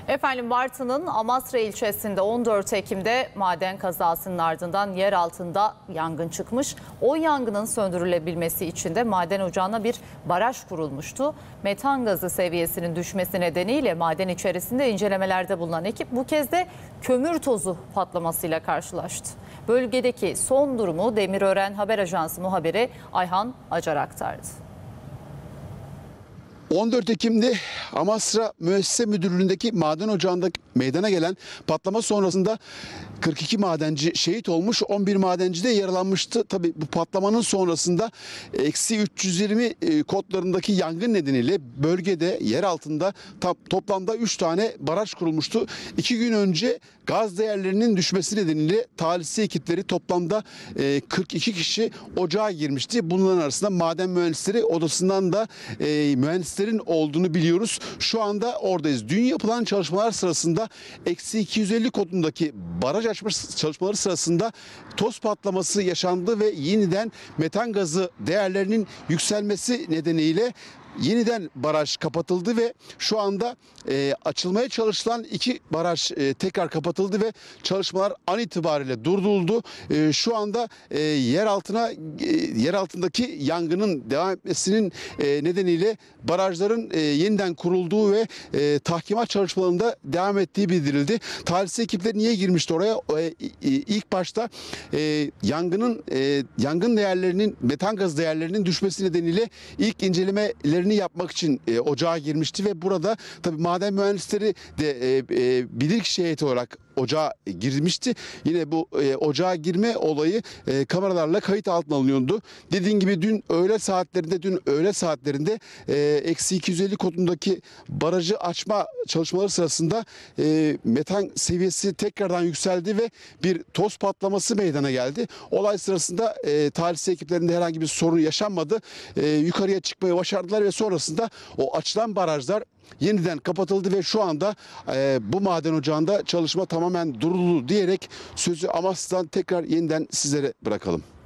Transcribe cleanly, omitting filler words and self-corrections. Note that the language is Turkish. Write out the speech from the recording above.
Efendim Bartın'ın Amasra ilçesinde 14 Ekim'de maden kazasının ardından yer altında yangın çıkmış. O yangının söndürülebilmesi için de maden ocağına bir baraj kurulmuştu. Metan gazı seviyesinin düşmesi nedeniyle maden içerisinde incelemelerde bulunan ekip bu kez de kömür tozu patlamasıyla karşılaştı. Bölgedeki son durumu Demirören Haber Ajansı muhabiri Ayhan Acar aktardı. 14 Ekim'de Amasra Müessese Müdürlüğü'ndeki maden ocağında meydana gelen patlama sonrasında 42 madenci şehit olmuş, 11 madenci de yaralanmıştı. Tabii bu patlamanın sonrasında -320 kodlarındaki yangın nedeniyle bölgede yer altında toplamda 3 tane baraj kurulmuştu. 2 gün önce gaz değerlerinin düşmesi nedeniyle talihsiz ekipleri toplamda 42 kişi ocağa girmişti. Bunların arasında maden mühendisleri odasından da mühendislerin olduğunu biliyoruz. Şu anda oradayız. Dün yapılan çalışmalar sırasında -250 kodundaki baraj açma çalışmaları sırasında toz patlaması yaşandı ve yeniden metan gazı değerlerinin yükselmesi nedeniyle yeniden baraj kapatıldı ve şu anda açılmaya çalışılan 2 baraj tekrar kapatıldı ve çalışmalar an itibariyle durduruldu. Şu anda yer altındaki yangının devam etmesinin nedeniyle barajların yeniden kurulduğu ve tahkimat çalışmalarında devam ettiği bildirildi. Talihsiz ekipler niye girmişti oraya? İlk başta yangın değerlerinin, metan gazı değerlerinin düşmesi nedeniyle ilk incelemelerini yapmak için ocağa girmişti ve burada tabii maden mühendisleri de bilirkişi heyeti olarak ocağa girmişti. Yine bu ocağa girme olayı kameralarla kayıt altına alınıyordu. Dediğim gibi dün öğle saatlerinde -250 kodundaki barajı açma çalışmaları sırasında metan seviyesi tekrardan yükseldi ve bir toz patlaması meydana geldi. Olay sırasında talihsiz ekiplerinde herhangi bir sorun yaşanmadı. Yukarıya çıkmayı başardılar ve sonrasında o açılan barajlar yeniden kapatıldı ve şu anda bu maden ocağında çalışma tamamen durduruldu diyerek sözü Amasya'dan tekrar yeniden sizlere bırakalım.